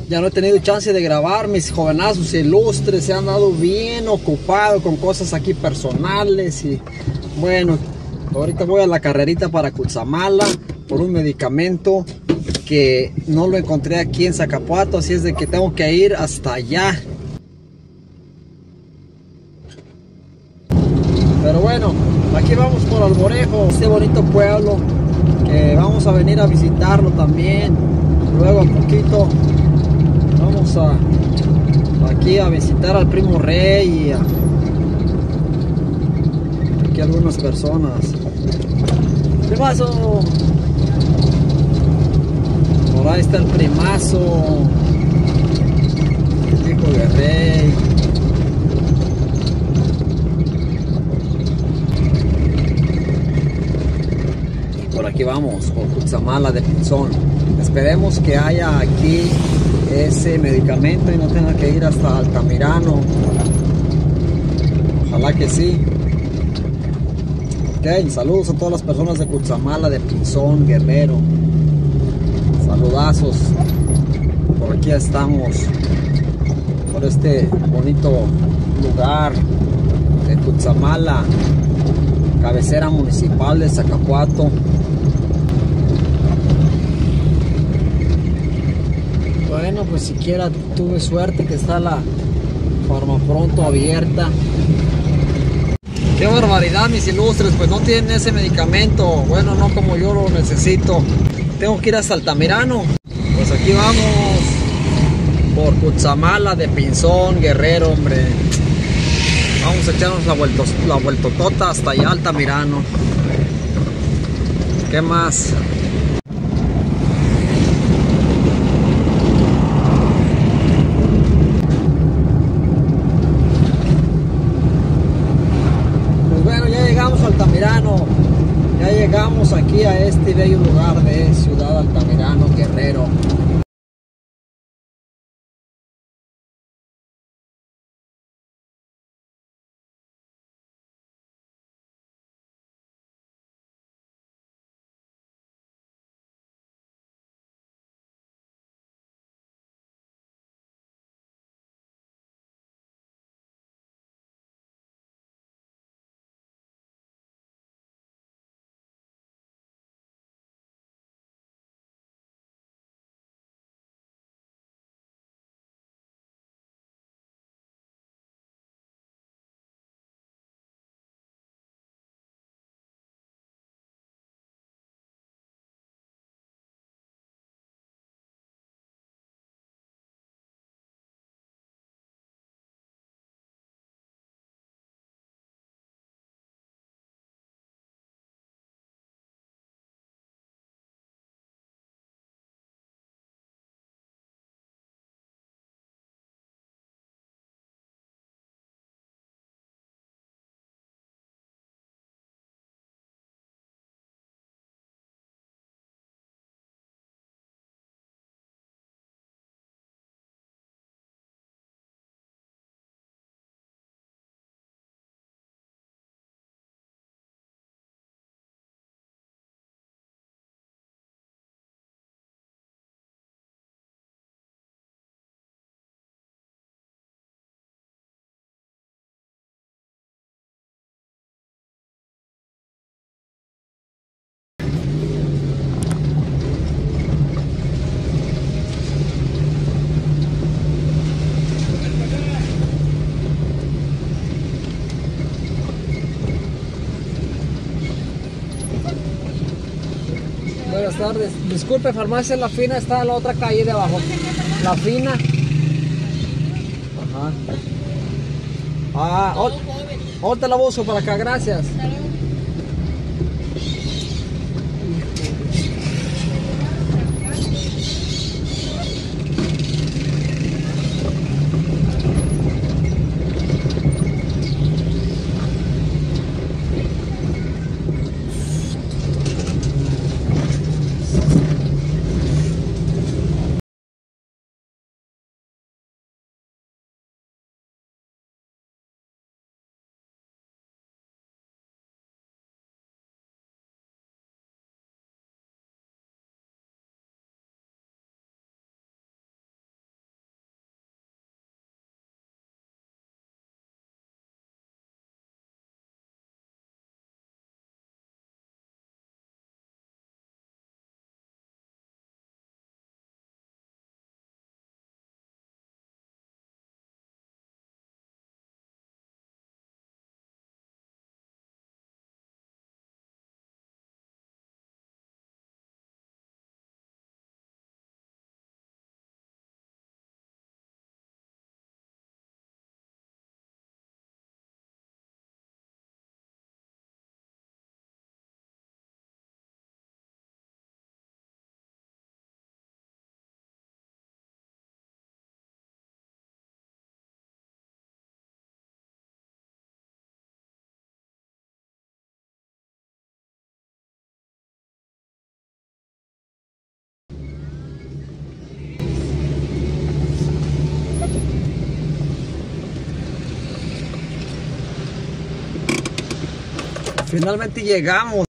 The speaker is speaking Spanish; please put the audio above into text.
Ya no he tenido chance de grabar. Mis jovenazos ilustres se han dado bien ocupados con cosas aquí personales. Y bueno, ahorita voy a la carrerita para Cutzamala por un medicamento que no lo encontré aquí en Zacapuato, así es de que tengo que ir hasta allá. Pero bueno, aquí vamos por Alborejo, este bonito pueblo que vamos a venir a visitarlo también. Luego a poquito vamos aquí a visitar al primo Rey y aquí algunas personas. Primazo, por ahí está el primazo, el hijo de Rey. Por aquí vamos, por Cutzamala de Pinzón. Esperemos que haya aquí ese medicamento y no tenga que ir hasta Altamirano. Ojalá que sí. Ok, saludos a todas las personas de Cutzamala de Pinzón, Guerrero. Saludazos. Por aquí estamos, por este bonito lugar de Cutzamala, cabecera municipal de Zacapuato. Bueno, pues siquiera tuve suerte que está la Farmapronto abierta. Qué barbaridad, mis ilustres, pues no tienen ese medicamento. Bueno, no como yo lo necesito. Tengo que ir hasta Altamirano. Pues aquí vamos por Cutzamala de Pinzón, Guerrero, hombre. Vamos a echarnos la vueltotota hasta allá Altamirano. ¿Qué más? Altamirano, ya llegamos aquí a este bello lugar de Ciudad Altamirano, Guerrero. Buenas tardes. Disculpe, Farmacia La Fina está en la otra calle de abajo. La Fina. Ajá. Ahorita la busco para acá, gracias. Finalmente llegamos.